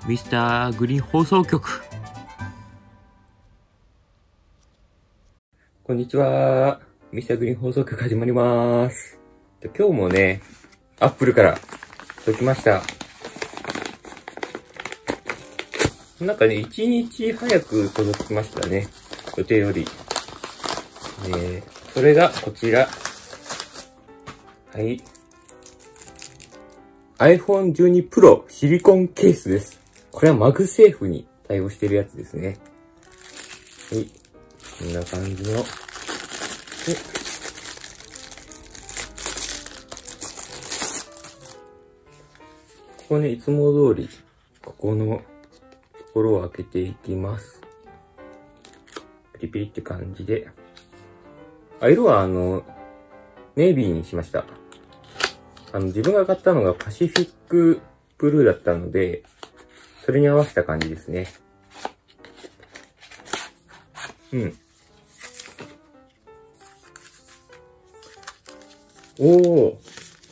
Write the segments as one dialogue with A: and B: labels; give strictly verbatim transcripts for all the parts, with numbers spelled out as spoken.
A: ミスターグリーン放送局。こんにちは。ミスターグリーン放送局始まります。今日もね、アップルから届きました。なんかね、一日早く届きましたね。予定より。えー、それがこちら。はい。アイフォンじゅうに Pro シリコンケースです。これはマグセーフに対応してるやつですね。はい。こんな感じの。でここね、いつも通り、ここのところを開けていきます。ピリピリって感じで。あ、色はあの、ネイビーにしました。あの、自分が買ったのがパシフィックブルーだったので、それに合わせた感じですね。うん。おー。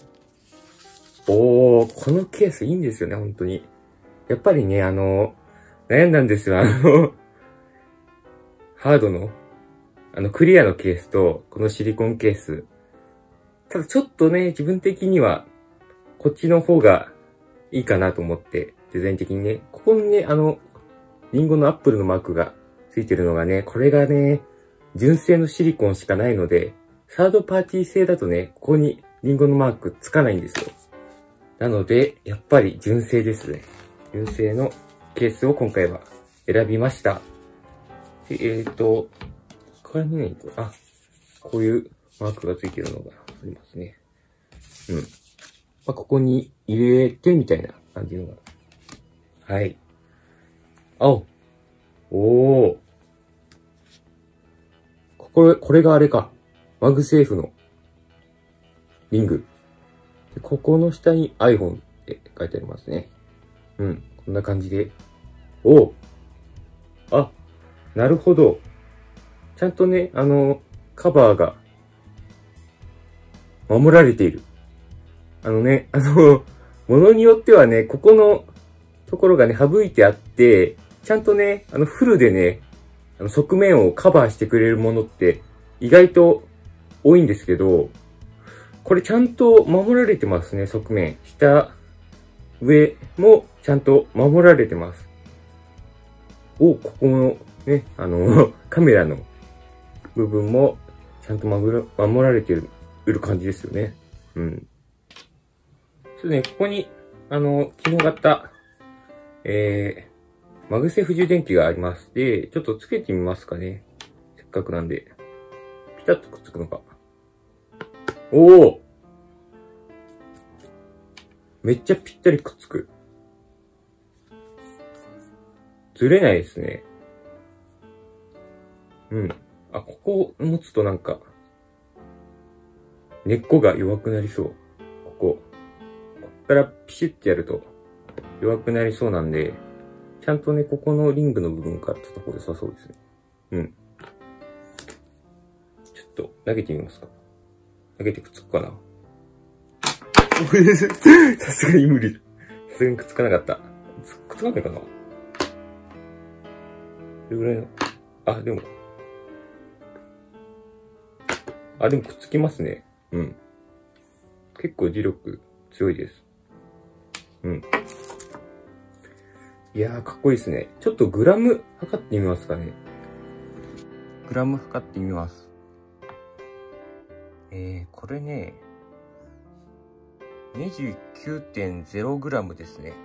A: おー、このケースいいんですよね、本当に。やっぱりね、あの、悩んだんですよ、あの、ハードの、あの、クリアのケースと、このシリコンケース。ただちょっとね、自分的には、こっちの方がいいかなと思って、デザイン的にね、ここにね、あの、リンゴのアップルのマークがついてるのがね、これがね、純正のシリコンしかないので、サードパーティー製だとね、ここにリンゴのマークつかないんですよ。なので、やっぱり純正ですね。純正のケースを今回は選びました。えっ、ー、と、これね、あ、こういうマークがついてるのがありますね。うん。まあ、ここに入れてみたいな感じのが。はい。青。おー。これ、これがあれか。マグセーフのリング。でここの下に iPhone って書いてありますね。うん。こんな感じで。おー。あ、なるほど。ちゃんとね、あの、カバーが守られている。あのね、あの、ものによってはね、ここのところがね、省いてあって、ちゃんとね、あの、フルでね、あの、側面をカバーしてくれるものって意外と多いんですけど、これちゃんと守られてますね、側面。下、上もちゃんと守られてます。お、ここのね、あの、カメラの部分もちゃんと守ら守られてる、る感じですよね。うん。そうね、ここに、あの、機能型、えー、マグセーフ充電器があります。で、ちょっとつけてみますかね。せっかくなんで。ピタッとくっつくのか。おお！めっちゃぴったりくっつく。ずれないですね。うん。あ、ここを持つとなんか、根っこが弱くなりそう。ここ。こっからピシッてやると弱くなりそうなんで、ちゃんとね、ここのリングの部分から取った方が良さそうですね。うん。ちょっと投げてみますか。投げてくっつくかな。さすがに無理。さすがにくっつかなかった。くっつかないかな。これぐらいの。あ、でも。あ、でもくっつきますね。うん。結構磁力強いです。うん。いやー、かっこいいですね。ちょっとグラム測ってみますかね。グラム測ってみます。えー、これね、にじゅうきゅうてんゼログラム ですね。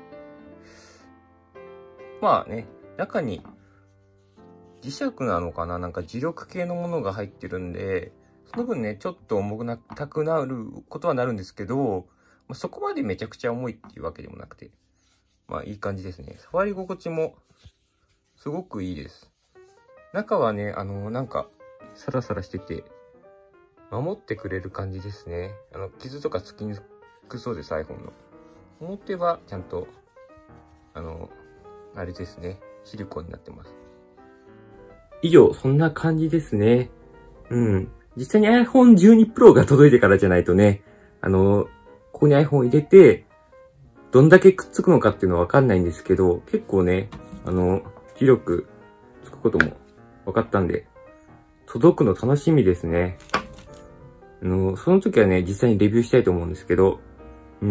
A: まあね、中に磁石なのかな、なんか磁力系のものが入ってるんで、その分ね、ちょっと重くなたくなることはなるんですけど、まあ、そこまでめちゃくちゃ重いっていうわけでもなくて、まあいい感じですね。触り心地もすごくいいです。中はね、あの、なんかサラサラしてて、守ってくれる感じですね。あの、傷とかつきにくそうです、iPhone の。表はちゃんと、あの、あれですね、シリコンになってます。以上、そんな感じですね。うん。実際に アイフォンじゅうに Pro が届いてからじゃないとね、あの、ここに iPhone を入れて、 どんだけくっつくのかっていうのはわかんないんですけど、結構ね、あの、広くつくことも分かったんで、届くの楽しみですね。あの、その時はね、実際にレビューしたいと思うんですけど、うん。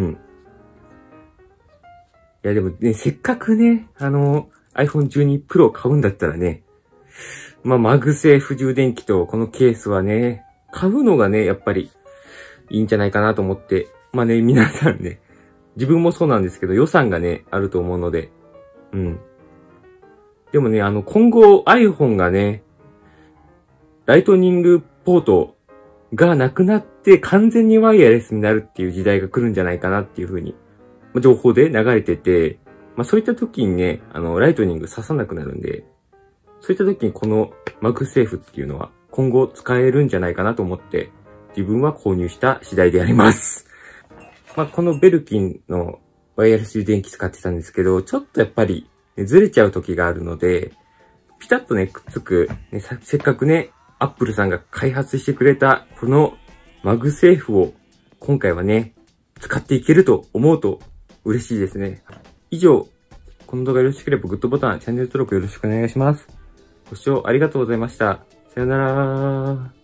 A: いやでもね、せっかくね、あの、iPhone じゅうに Pro 買うんだったらね、まあ、マグセーフ充電器とこのケースはね、買うのがね、やっぱりいいんじゃないかなと思って、まあね、皆さんね、自分もそうなんですけど、予算がね、あると思うので、うん。でもね、あの、今後 iPhone がね、ライトニングポートがなくなって完全にワイヤレスになるっていう時代が来るんじゃないかなっていう風に、情報で流れてて、まあそういった時にね、あの、ライトニング刺さなくなるんで、そういった時にこのマグセーフっていうのは今後使えるんじゃないかなと思って自分は購入した次第であります。まあこのベルキンのワイヤレス充電器使ってたんですけど、ちょっとやっぱり、ね、ずれちゃう時があるので、ピタッとね、くっつく、ね、せっかくね、アップルさんが開発してくれたこのマグセーフを今回はね、使っていけると思うと嬉しいですね。以上、この動画よろしければグッドボタン、チャンネル登録よろしくお願いします。ご視聴ありがとうございました。さよなら。